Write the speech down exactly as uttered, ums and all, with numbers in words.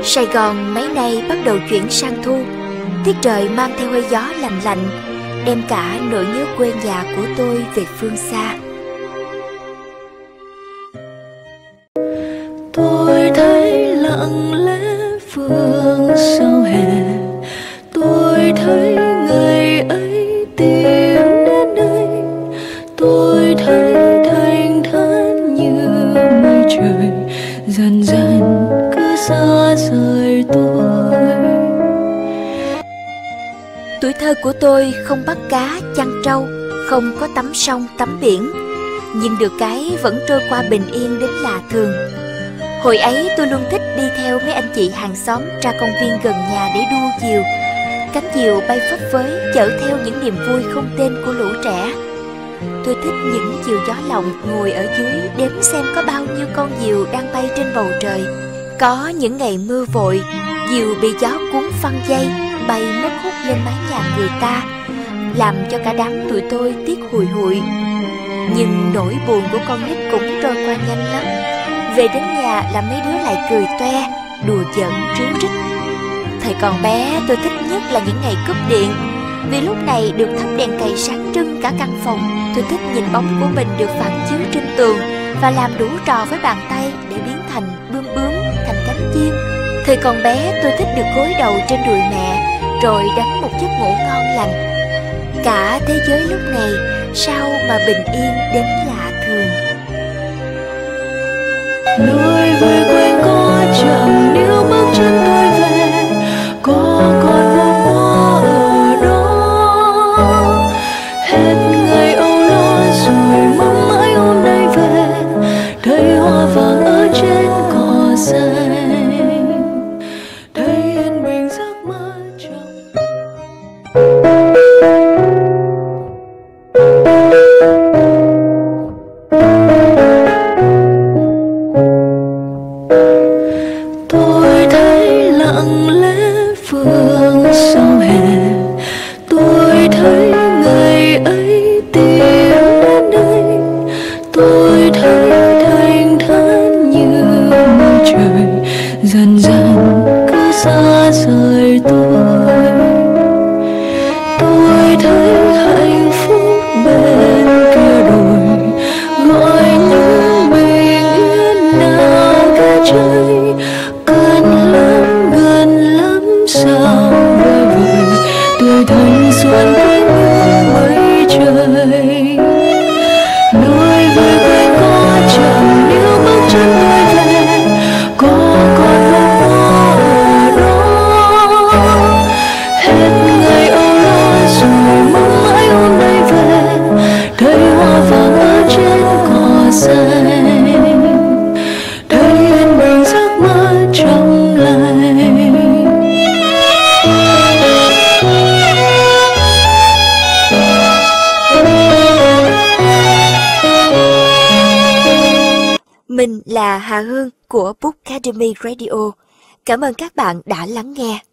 Sài Gòn mấy nay bắt đầu chuyển sang thu, tiết trời mang theo hơi gió lạnh lạnh, đem cả nỗi nhớ quê nhà của tôi về phương xa. Tôi thấy lặng lẽ phương sau hè, tôi thấy ngày ấy tìm đến đây, tôi thấy thanh thản như mây trời dần dần cứ xa rời tôi. Tuổi thơ của tôi không bắt cá chăn trâu, không có tắm sông tắm biển, nhưng được cái vẫn trôi qua bình yên đến lạ thường. Hồi ấy tôi luôn thích đi theo mấy anh chị hàng xóm ra công viên gần nhà để đua diều. Cánh diều bay phấp phới chở theo những niềm vui không tên của lũ trẻ. Tôi thích những chiều gió lộng ngồi ở dưới đếm xem có bao nhiêu con diều đang bay trên bầu trời. Có những ngày mưa vội, diều bị gió cuốn phăng dây bay mất hút lên mái nhà người ta, làm cho cả đám tụi tôi tiếc hùi hụi. Nhưng nỗi buồn của con nít cũng trôi qua nhanh lắm. Về đến nhà là mấy đứa lại cười toe, đùa giỡn ríu rít. Thời còn bé tôi thích nhất là những ngày cúp điện, vì lúc này được thắp đèn cầy sáng trưng cả căn phòng. Tôi thích nhìn bóng của mình được phản chiếu trên tường và làm đủ trò với bàn tay để biến thành bướm bướm, thành cánh chim. Thời còn bé tôi thích được gối đầu trên đùi mẹ rồi đánh một giấc ngủ ngon lành. Cả thế giới lúc này sao mà bình yên đến lạ thường. Lối về quê có chậm nếu bước chân tôi về, có con vô hoa ở đó. Hết ngày âu lo rồi mong mãi hôm nay về, thấy hoa vàng ở trên cỏ xanh, thấy yên bình giấc mơ trong. Tôi thấy lặng lẽ phương sau hè, tôi thấy ngày ấy tìm đến đây, tôi thấy thanh thản như mây trời dần dần cứ xa rời tôi. Tôi thấy hạnh phúc bên kia đồi gọi những bình yên nào cả trời. Gần lắm, gần lắm sao vời vợi, tuổi thanh xuân cứ như mây trời. Lối về quê có chậm nếu bước chân tôi về, có con vô hoa ở đó. Hết ngày âu lo rồi mong mãi hôm nay về, thấy hoa vàng ở trên cỏ xanh, thấy yên bình giấc mơ trong lành. Mình là Hà Hương của Book Academy Radio. Cảm ơn các bạn đã lắng nghe.